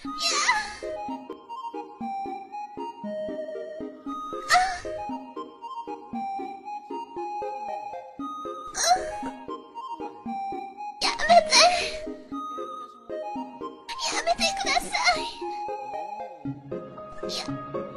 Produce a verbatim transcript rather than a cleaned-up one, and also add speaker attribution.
Speaker 1: やめて。やめてください。いや。